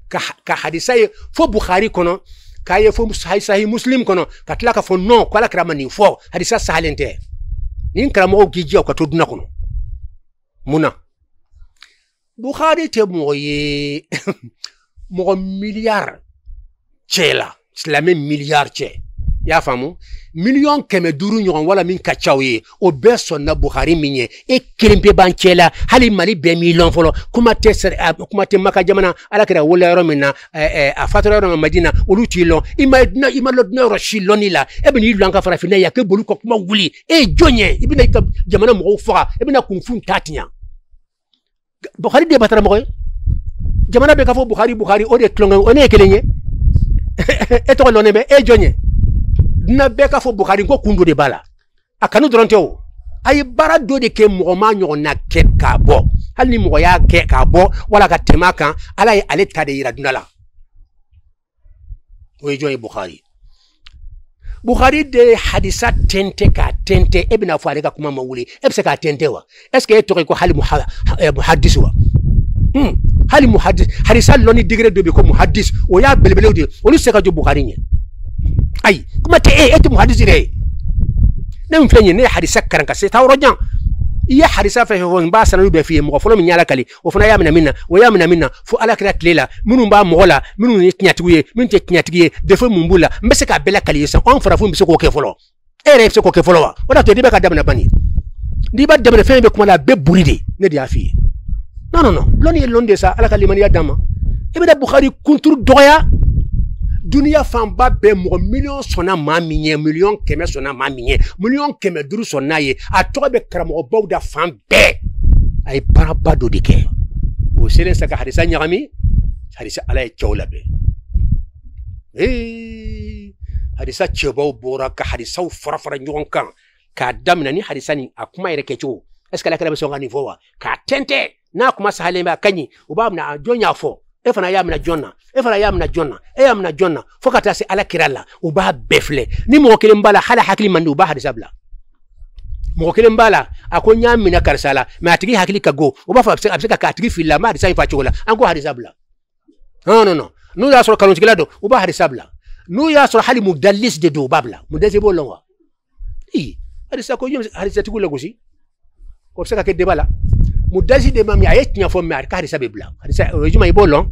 ka hadisa ye fo Bukhari kono ka ye fo sahih Muslim kono ka tla ka fo non ko la krama ni fo hadisa sahalente nin kramo giji ko to duna kono muna Bukhari te moye mo milliard chela slame milliard che ya famu million keme duru nyon wala min kachawe o beso na Bukhari minye e kelimpe banchela hali mali be million folo kuma te maka jamana ala kira wala yoro minna a fatoro yoro Madina oluti lo ima lot na roshiloni la e bini lanka fara fina ya ke bolu ko kuma wuli e jonye ibina jamana mo fa e bina kunfun tatinya Bukhari de batara mo jamana be ka fo Bukhari o de tlonga on e kelenye e to lo nebe e jonye na be ka fo Bukhari ko kundu de bala akanu drontewo ay bara do de ke mo ma nyo na ke ka bo hal ni mo ya ke ka bo wala ka temaka ala ay ale tade ira dunala o joy Bukhari de hadisa tente ebina fo ale ka kuma mawuli ebse ka tente wa est ce que to ko hal muhaddis wa hali muhaddis hadisa loni degré de be ko muhaddis o ya belbele de o lu se ka jo Bukhari nye ay kuma te eti muhaddis re nem fenye ne hadisa karanka se tawrojan iya hadisa fa ho ba sanu be fi mo folo mi nyala kali o fana ya minna o ya minna fo ala kira tlela minu ba mogola minu ni knyatiguye min te knyatiguye de fo mumbula mbese ka bela kali yesa on fara fu mbese ko ke folo ere se ko ke folo wa wala to dibe ka dabna bani diba dabna fe be kuma la be buride ne dia fi non loni londe sa ala kalimani ya dama ibada Bukhari kuntur doya dunia famba be mo million sona ma minye million keme sona ma minye million keme duru sona ye a to be karamo bawda fambe ay baraba do dike o sere saka hadisa nyami hadisa ala e chawlabe hadisa chebo bora ka hadisa farafara nyonkan ka damna ni hadisa ni akuma ire kecho est ce que la kala be songa ni vowa ka tente na kuma sahale ba kanyi ubamna jonya fo efana yamna jonna fokata se ala kirala uba befle ni mo kele mbala hala hakli mandu uba hadisa bla mo kele mbala akonya mina karsala ma atigi hakli kago uba fa abseka ka atigi filla ma hadisa fa chola anko hadisa bla non nu ya soro kanun tigilado uba hadisa bla nu ya soro hali mudallis de do babla mudallis bo lonwa hadisa ko yum hadisa tigula gosi ko abseka ke debala mudallis de mami ayet nya fo ma ka hadisa be bla hadisa rejuma ibolon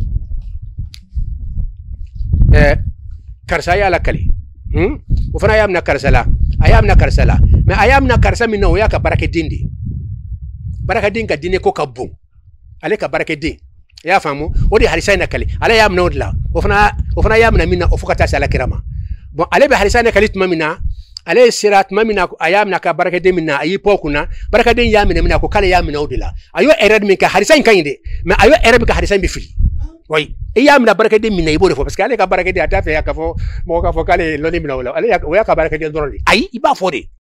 karsaya la kali ufana ayamna karsala me ayamna karsa minna o yaka barake din ka dine ko kabbu ale ka barake din ya famu odi harisa na kali ala yamna odla ufana yamna minna ofukata sala kirama bon ale be harisa na kali tumamina ale sirat mamina ayamna ka barake din minna ayi pokuna barake din yamina minna ko kala yamna odla ayo erad min ka harisa kanyinde me ayo erad ka harisa bi fili oui et ya mina baraka de mina ibo parce que ale ka baraka de ata fe ya ka fo mo ka fo kale loni mina wala ale ya ka baraka de doroli ay iba fo de